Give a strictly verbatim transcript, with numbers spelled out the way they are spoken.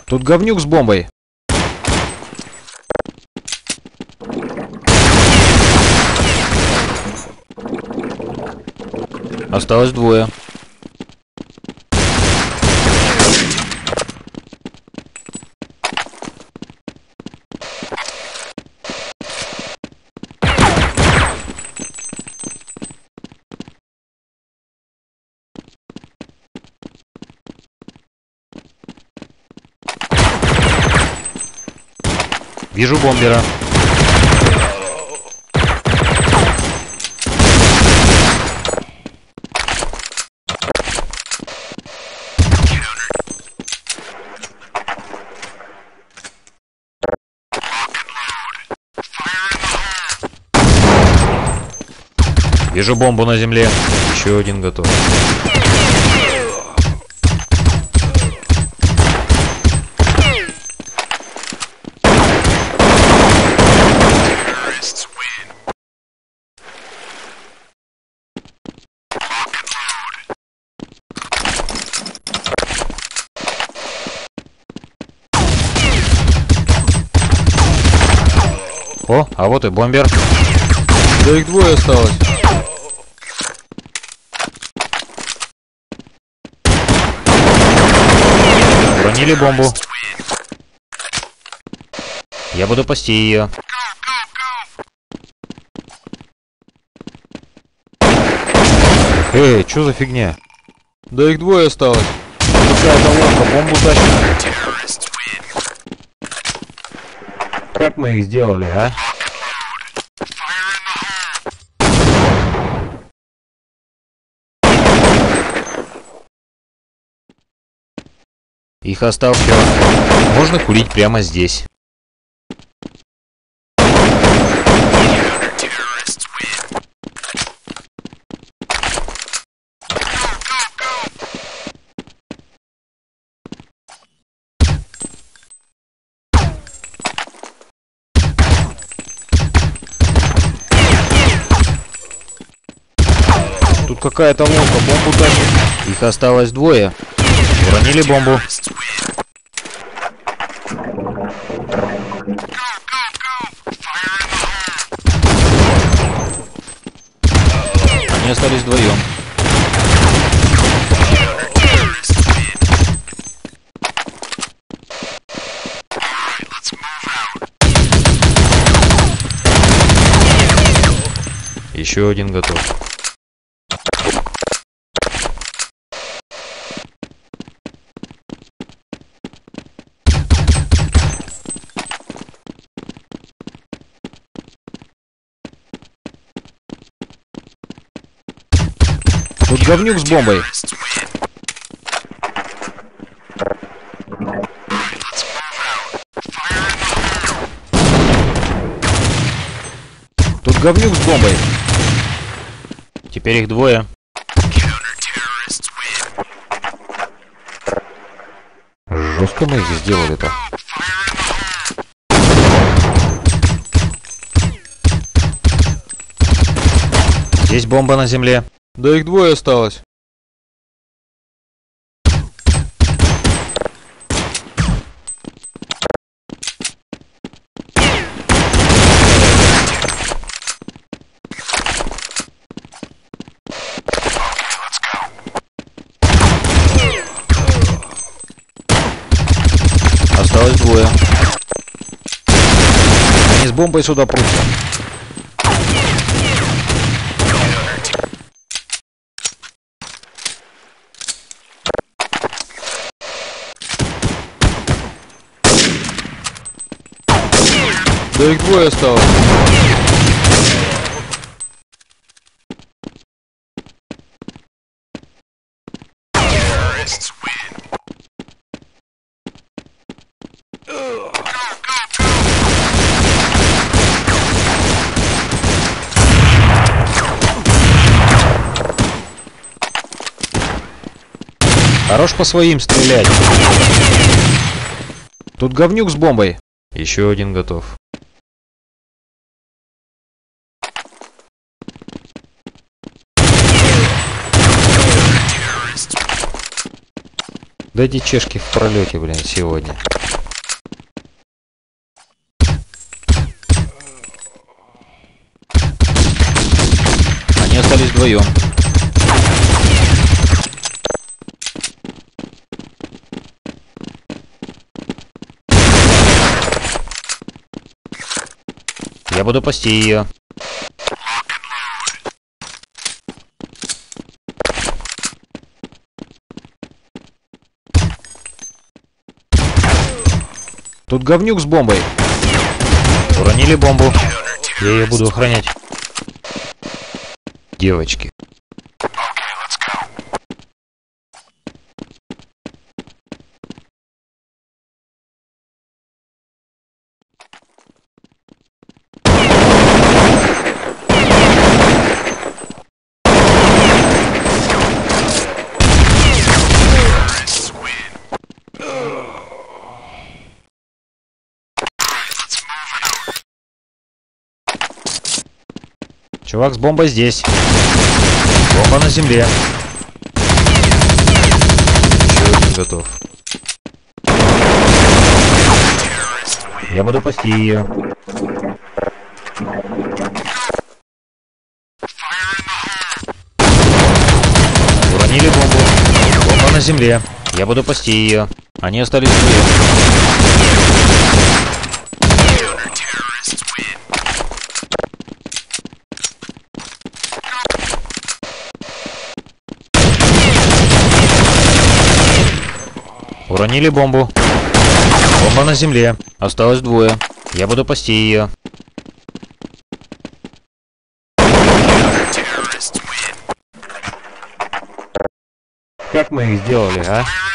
Тут говнюк с бомбой. Осталось двое. Вижу бомбера. Вижу бомбу на земле. Еще один готов. О, а вот и бомбер. Да их двое осталось. Уронили бомбу. Я буду пасти ее. Эй, что за фигня? Да их двое осталось. Какая-то лодка бомбу тащит. Как мы их сделали, а? Их осталось. Можно курить прямо здесь. Тут какая-то лодка бомбу тащит. Их осталось двое. Уронили бомбу. Они остались вдвоем. Еще один готов. Тут говнюк с бомбой. Тут говнюк с бомбой. Теперь их двое. Жестко мы их сделали-то. Здесь бомба на земле. Да их двое осталось. Осталось двое. Они с бомбой сюда прутся. Да их двое осталось. Хорош по своим стрелять. Тут говнюк с бомбой. Еще один готов. Да эти чешки в пролете, блин, сегодня. вдвоем. Я буду пасти ее. Тут говнюк с бомбой. Уронили бомбу. Я ее буду охранять. Девочки. Чувак с бомбой здесь. Бомба на земле. Еще один готов. Я буду пасти ее. Уронили бомбу. Бомба на земле. Я буду пасти ее. Они остались вдвоем. Уронили бомбу. Бомба на земле. Осталось двое. Я буду пасти ее. Как мы их сделали, а?